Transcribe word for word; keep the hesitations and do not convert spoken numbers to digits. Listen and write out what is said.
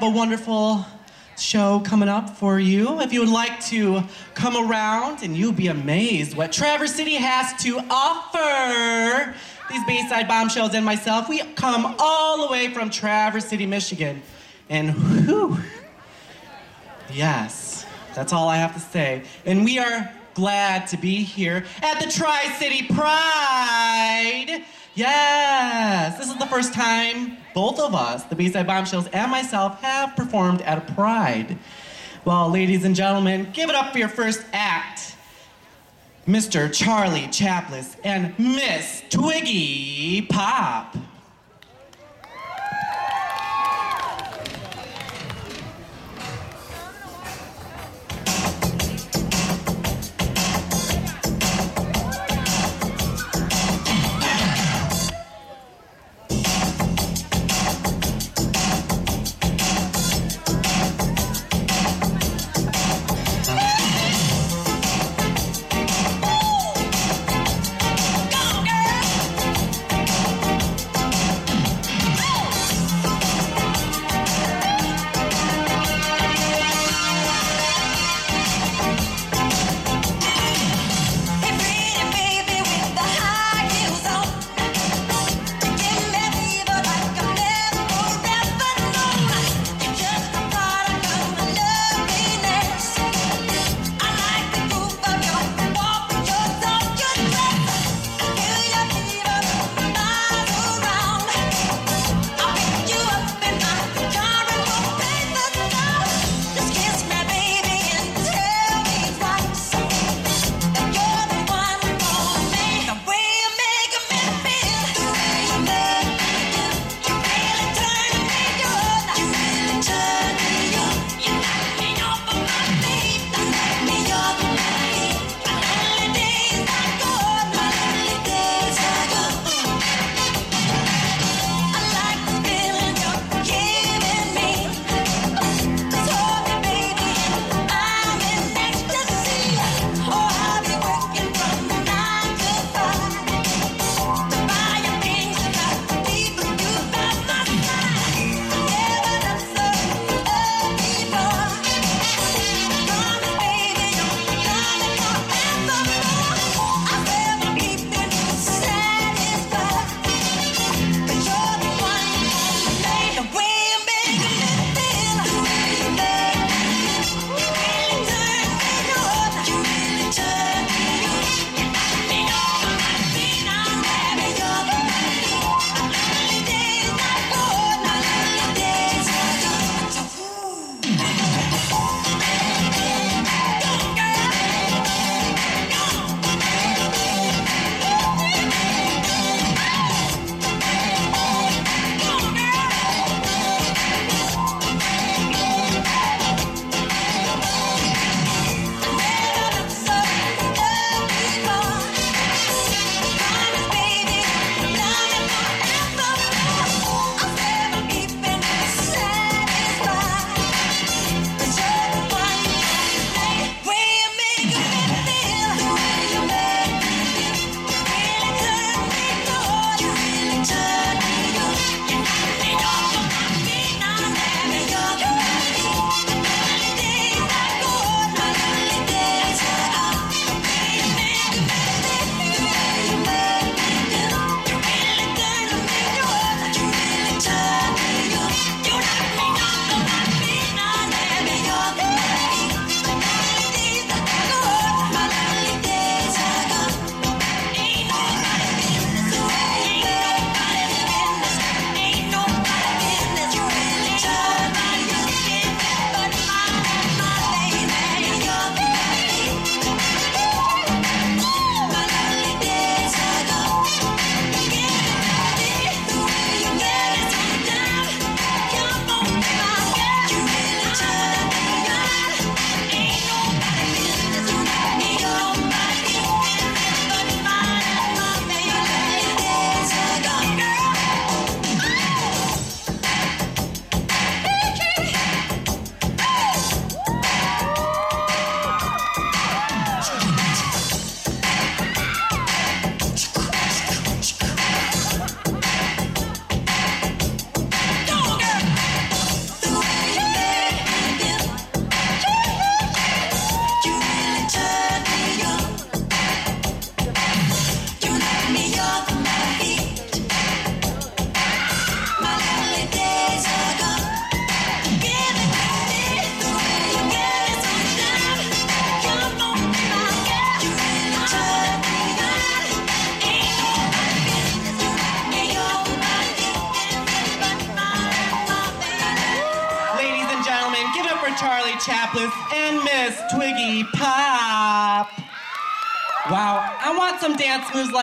a wonderful show coming up for you. If you would like to come around, and you'll be amazed what Traverse City has to offer. These Bayside Bombshells and myself, we come all the way from Traverse City, Michigan. And whew, yes, that's all I have to say. And we are glad to be here at the Tri-City Pride. Yes, this is the first time both of us, the Bayside Bombshells and myself, have performed at a Pride. Well, ladies and gentlemen, give it up for your first act, Mister Charlie Chapless and Miss Twiggy Pop. Charlie Chaplin and Miss Twiggy Pop. Wow, I want some dance moves like